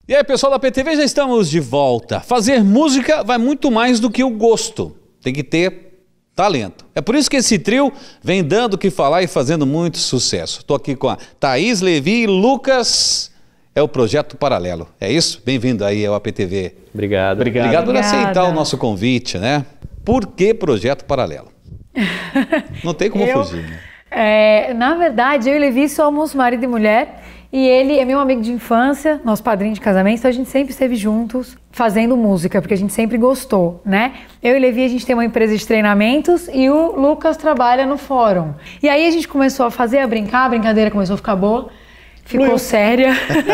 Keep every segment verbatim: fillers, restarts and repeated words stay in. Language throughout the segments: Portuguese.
E aí, pessoal da P T V, já estamos de volta. Fazer música vai muito mais do que o gosto. Tem que ter talento. É por isso que esse trio vem dando o que falar e fazendo muito sucesso. Estou aqui com a Thaís, Levi e Lucas. É o Projeto Paralelo. É isso? Bem-vindo aí ao A P T V. Obrigado. Obrigado. Obrigado por aceitar o nosso convite, né? Por que Projeto Paralelo? Não tem como eu, fugir, né? É, na verdade, eu e Levi somos marido e mulher. E ele é meu amigo de infância, nosso padrinho de casamento, então a gente sempre esteve juntos fazendo música, porque a gente sempre gostou, né? Eu e Levi, a gente tem uma empresa de treinamentos e o Lucas trabalha no fórum. E aí a gente começou a fazer, a brincar, a brincadeira começou a ficar boa, ficou Meu. séria.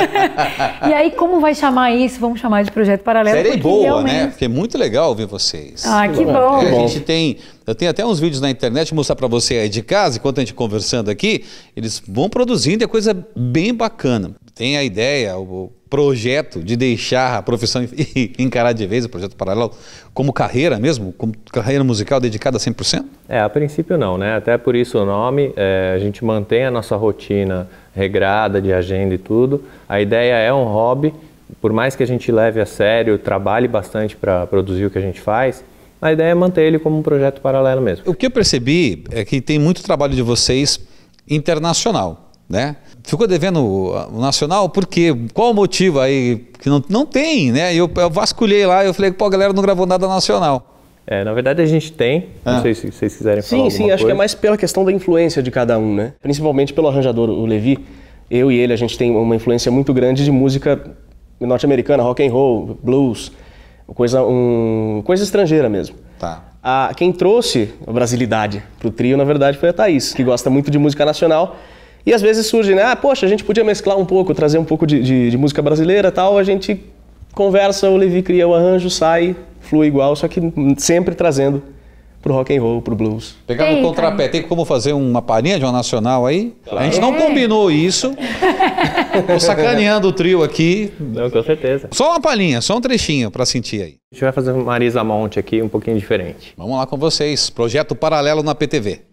E aí, como vai chamar isso? Vamos chamar de Projeto Paralelo. Série boa, realmente... né? Porque é muito legal ver vocês. Ah, que bom. É, a gente tem, eu tenho até uns vídeos na internet, mostrar para você aí de casa, enquanto a gente conversando aqui, eles vão produzindo, é coisa bem bacana. Tem a ideia, o projeto de deixar a profissão e encarar de vez o Projeto Paralelo como carreira mesmo, como carreira musical dedicada a cem por cento? É, a princípio não, né? Até por isso o nome, é, a gente mantém a nossa rotina regrada de agenda e tudo. A ideia é um hobby, por mais que a gente leve a sério, trabalhe bastante para produzir o que a gente faz, a ideia é manter ele como um projeto paralelo mesmo. O que eu percebi é que tem muito trabalho de vocês internacional, né? Ficou devendo o nacional por quê? Qual o motivo aí que não, não tem, né? Eu, eu vasculhei lá e eu falei, pô, a galera não gravou nada nacional. É, na verdade a gente tem, ah. não sei se vocês quiserem falar Sim, alguma sim, coisa. acho que é mais pela questão da influência de cada um, né? Principalmente pelo arranjador, o Levi. Eu e ele, a gente tem uma influência muito grande de música norte-americana, rock and roll, blues, coisa, um, coisa estrangeira mesmo. Tá. A, quem trouxe a brasilidade pro trio, na verdade, foi a Thaís, que gosta muito de música nacional. E às vezes surge, né? Ah, poxa, a gente podia mesclar um pouco, trazer um pouco de, de, de música brasileira e tal. A gente conversa, o Levi cria o arranjo, sai, flui igual, só que sempre trazendo pro rock and roll, pro blues. Pegando o contrapé, tem como fazer uma palhinha de uma nacional aí? Claro. A gente não combinou isso. Tô sacaneando o trio aqui. Não, com certeza. Só uma palhinha, só um trechinho pra sentir aí. A gente vai fazer Marisa Monte aqui, um pouquinho diferente. Vamos lá com vocês. Projeto Paralelo na P T V.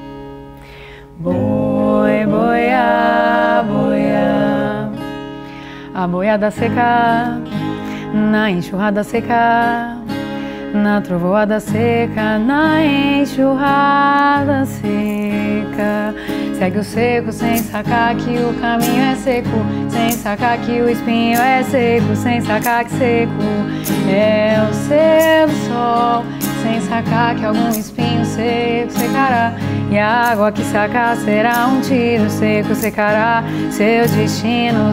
Boi, boia, boia, a boiada seca, na enxurrada seca, na trovoada seca, na enxurrada seca. Segue o seco sem sacar que o caminho é seco, sem sacar que o espinho é seco, sem sacar que seco é o ser do sol, sem sacar que algum espinho seco secará, e a água que sacar será um tiro seco, secará seu destino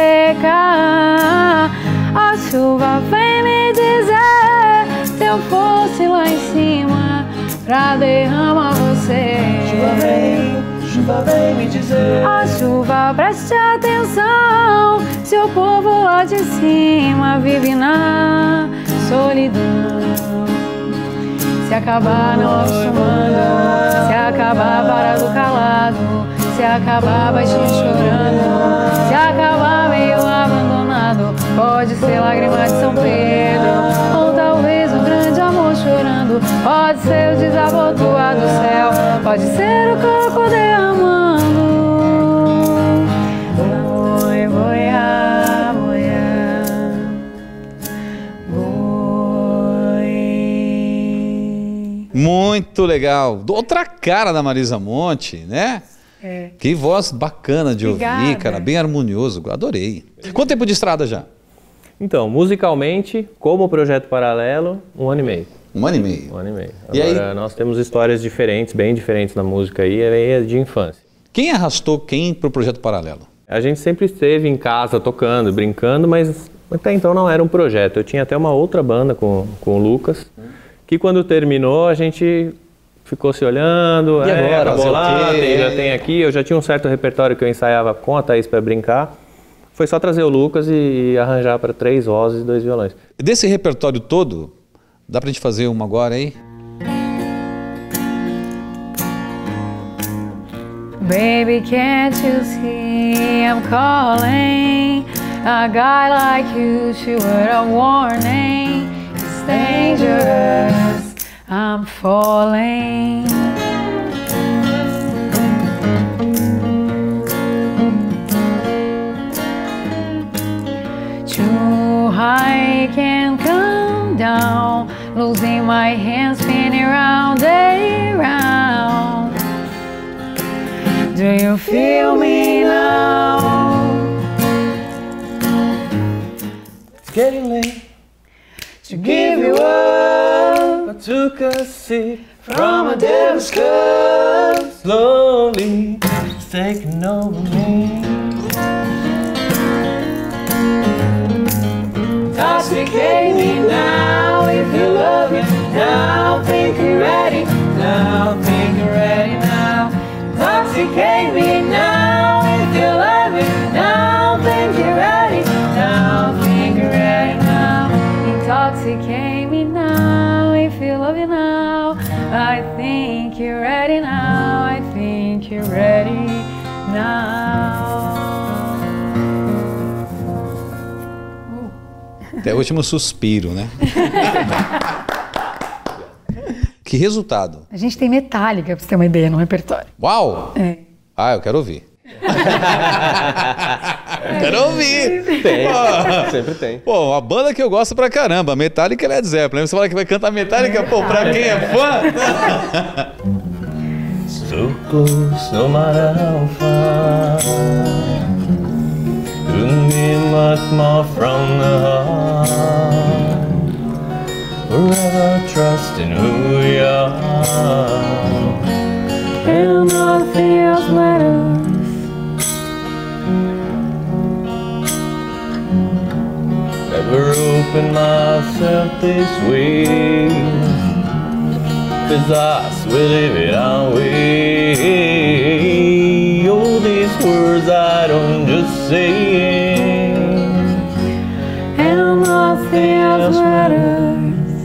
seca. A chuva vem me dizer se eu fosse lá em cima pra derramar você. Chuva vem, chuva vem me dizer. A chuva, preste atenção, se o povo lá de cima vive na solidão. Se acabar não acostumando, se acabar parado calado, se acabar baixinho chorando, se acabar meio abandonado, pode ser lágrima de São Pedro, ou talvez um grande amor chorando, pode ser o desabotoar do céu, pode ser o coco derramando. Boi, boia, boia, boi. Muito legal. Outra cara da Marisa Monte, né? É. Que voz bacana de Obrigada. ouvir, cara. Bem harmonioso. Adorei. Quanto tempo de estrada já? Então, musicalmente, como projeto paralelo, um ano e meio. Um ano e meio. Um ano e meio. E Agora, aí? nós temos histórias diferentes, bem diferentes na música aí, é de infância. Quem arrastou quem pro Projeto Paralelo? A gente sempre esteve em casa tocando, brincando, mas até então não era um projeto. Eu tinha até uma outra banda com, com o Lucas, que quando terminou a gente ficou se olhando, E é, agora? acabou lá, Fazer o quê? tem, já tem aqui, eu já tinha um certo repertório que eu ensaiava com a Thaís para brincar. Foi só trazer o Lucas e arranjar para três vozes e dois violões. Desse repertório todo, dá pra gente fazer uma agora aí? Baby, can't you see I'm calling? A guy like you should a warning. It's dangerous, I'm falling. Too high can come down, losing my hands spinning round and round. Do you feel me now? It's getting late To give you up I took a sip from a devil's cup. Slowly it's taking over me. Intoxicate me now if you love me now. Think you're ready now. Think you're ready now. Intoxicate me now if you love me now. Think you're ready now. Think you're ready now. Intoxicate me now if you love me now. I think you're ready now. I think you're ready now. Até o último suspiro, né? Que resultado? A gente tem Metallica, pra você ter uma ideia, no repertório. Uau! É. Ah, eu quero ouvir. Eu quero ouvir! Tem, Pô, sempre tem. pô, uma banda que eu gosto pra caramba, Metallica e Led Zeppelin. Você fala que vai cantar Metallica, pô, pra quem é fã? So close, no matter how far. Couldn't be much more from the heart. Forever trusting who we are. And nothing else matters. Never open myself this way. Cause I swear live it our way. Oh, these words I don't just say. And nothing else matters.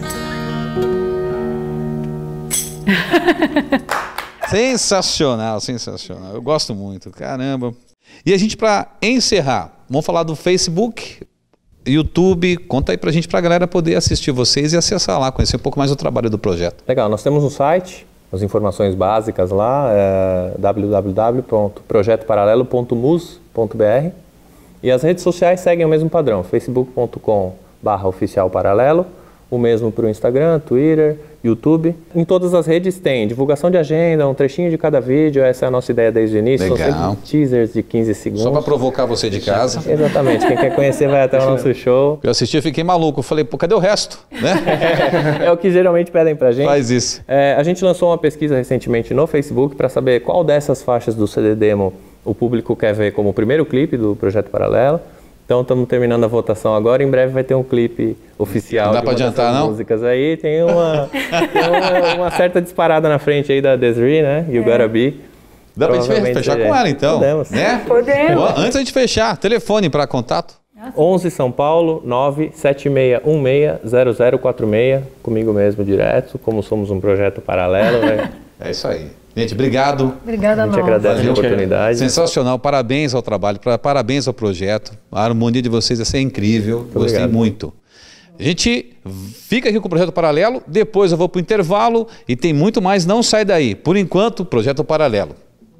Sensacional, sensacional. Eu gosto muito, caramba. E a gente, pra encerrar, vamos falar do Facebook, YouTube. Conta aí pra gente, pra galera poder assistir vocês e acessar lá, conhecer um pouco mais o trabalho do projeto. Legal, nós temos um site, as informações básicas lá, é w w w ponto projeto paralelo ponto mus ponto b r, e as redes sociais seguem o mesmo padrão, facebook ponto com barra oficial paralelo, o mesmo para o Instagram, Twitter, YouTube. Em todas as redes tem divulgação de agenda, um trechinho de cada vídeo, essa é a nossa ideia desde o início. Legal. São sempre teasers de quinze segundos. Só pra provocar você de casa. Exatamente, quem quer conhecer vai até o nosso show. Eu assisti e fiquei maluco. Eu falei, pô, cadê o resto? Né? É o que geralmente pedem pra gente. Faz isso. É, a gente lançou uma pesquisa recentemente no Facebook para saber qual dessas faixas do C D Demo o público quer ver como o primeiro clipe do Projeto Paralelo. Então estamos terminando a votação agora, em breve vai ter um clipe oficial. Não dá de pra uma adiantar, dessas não? músicas aí. Tem uma, tem uma, uma certa disparada na frente aí da Desiree, né? You Gotta Be. Dá pra gente Provavelmente fechar é. com ela, então. Podemos. Né? Podemos. Ó, antes da gente fechar, telefone para contato. onze São Paulo, nove sete seis um seis zero zero quatro seis, comigo mesmo direto, como somos um projeto paralelo, né? É isso aí. Gente, obrigado. Obrigada A a gente nós. agradece Valeu. a oportunidade. Sensacional, parabéns ao trabalho, pra- parabéns ao projeto. A harmonia de vocês vai ser incrível. Gostei obrigado. muito. A gente fica aqui com o Projeto Paralelo, depois eu vou para o intervalo e tem muito mais, não sai daí. Por enquanto, Projeto Paralelo.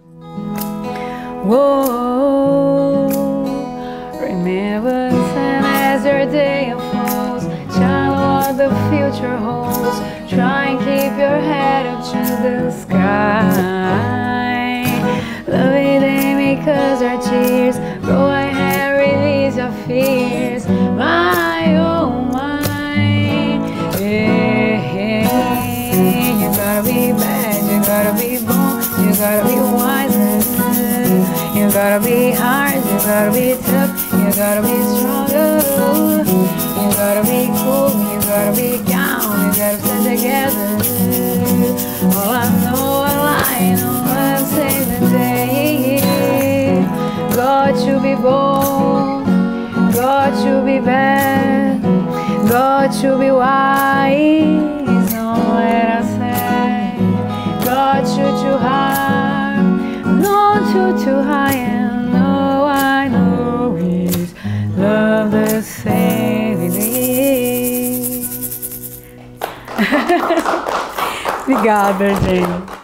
Whoa, remember as your day unfolds, child, what the future holds. Try and keep your head up to the sky. Love it ain't because our tears. Go ahead, release your fears. My oh my, yeah, yeah. You gotta be bad, you gotta be bold, you gotta be wiser. You gotta be hard, you gotta be tough, you gotta be stronger. You gotta be cool, you gotta be calm, you gotta stand together. All I know, all I know, I'm saving day. Got to be bold, got to be bad, got to be wise. Don't let us say, got you too high, not you too high, and all I know is love the same. Obrigada, gente.